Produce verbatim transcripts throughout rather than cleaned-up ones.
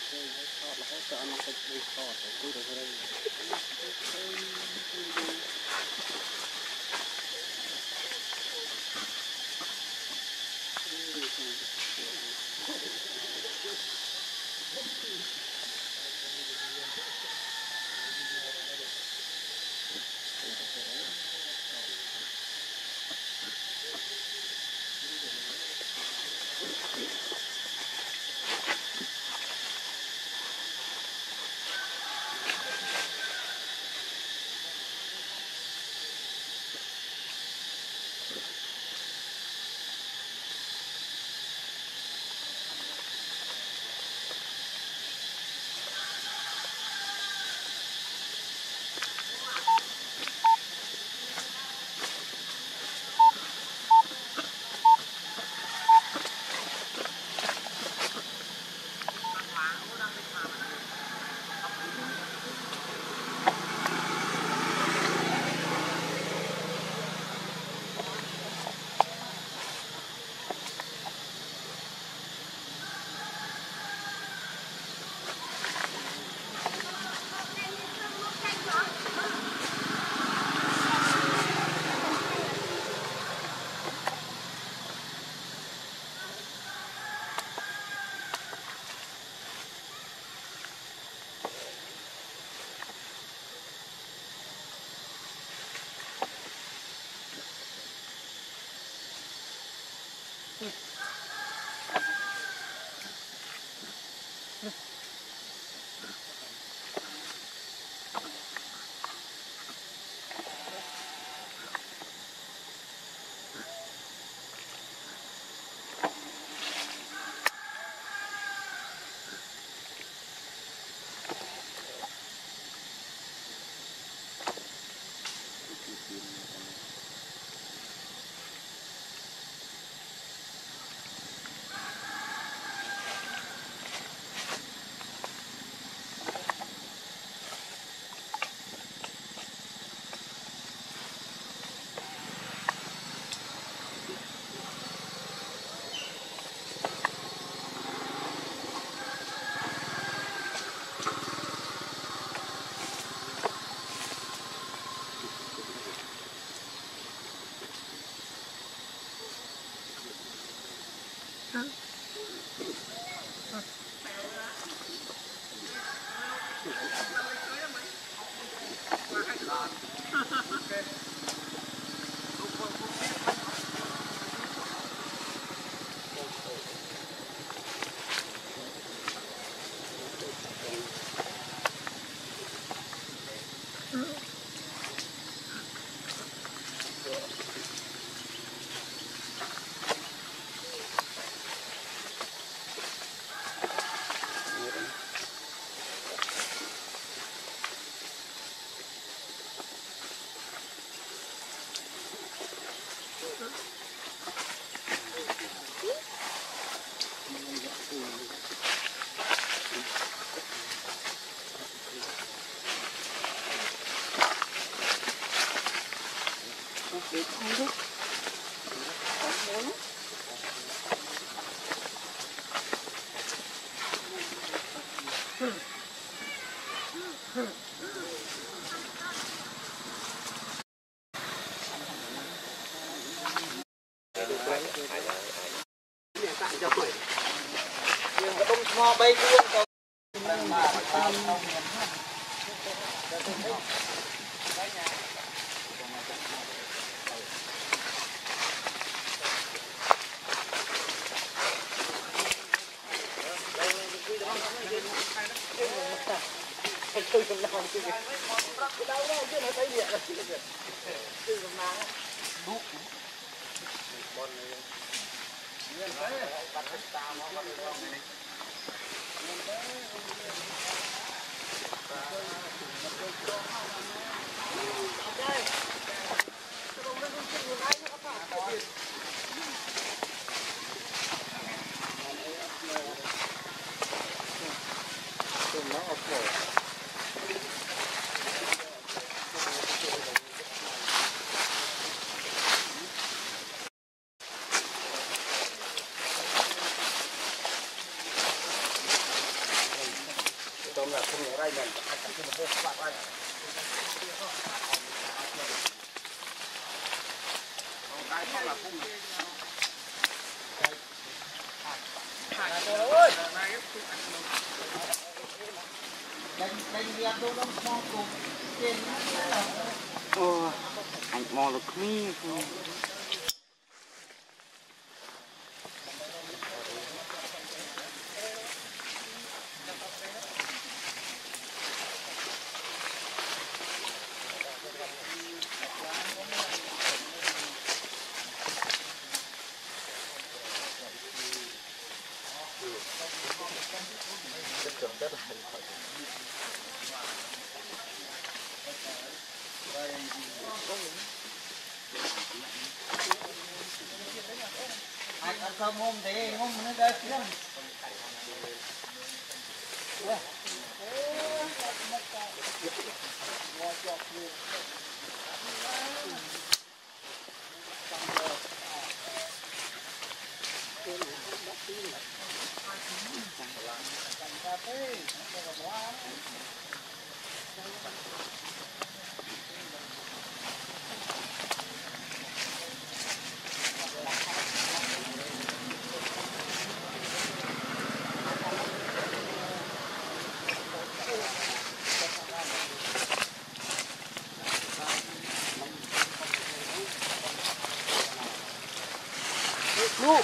mò bay luôn có mà tam tôi không làm cái gì đâu đâu chứ nó thấy điện là chứ không làm đúc con này nguyên đấy bắt ta nó bắt được không này không là không ở đây mình hai trăm cái một các bạn ơi cái không là không ơi đánh đánh việc đâu đâu mong cùng trên ô anh mong được mi anh ăn cơm hôm thế hôm nó đây chứลูก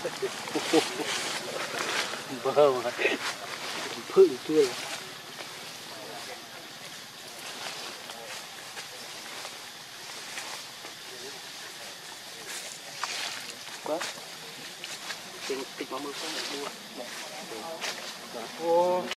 เบอร์มาพึ่งช่วยก็ติดติดมามือก็หมดด้วยโอ้